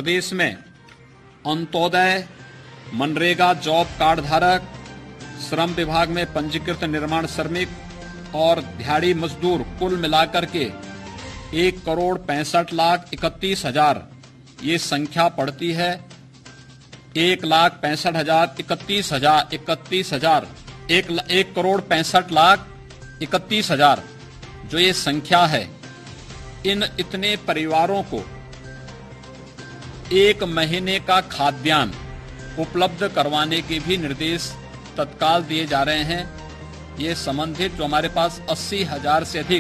प्रदेश में Antyodaya, MNREGA job card धारक, श्रम विभाग में पंजीकृत निर्माण श्रमिक और दिहाड़ी मजदूर कुल मिलाकर के 1,65,31,000 ये संख्या पड़ती है। 1,65,000 1,65,31,000 जो ये संख्या है, इन इतने परिवारों को 1 महीने का खाद्यान्न उपलब्ध करवाने के भी निर्देश तत्काल दिए जा रहे हैं। ये संबंधित जो हमारे पास 80,000 से अधिक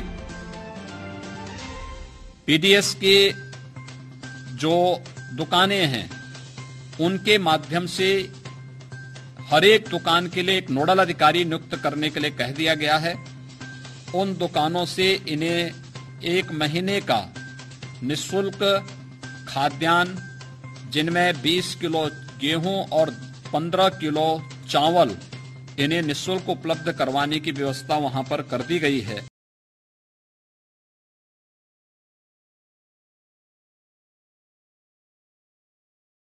पीडीएस के जो दुकानें हैं, उनके माध्यम से हर एक दुकान के लिए एक नोडल अधिकारी नियुक्त करने के लिए कह दिया गया है। उन दुकानों से इन्हें 1 महीने का निःशुल्क खाद्यान्न, जिनमें 20 किलो गेहूं और 15 किलो चावल, इन्हें निःशुल्क उपलब्ध करवाने की व्यवस्था वहां पर कर दी गई है।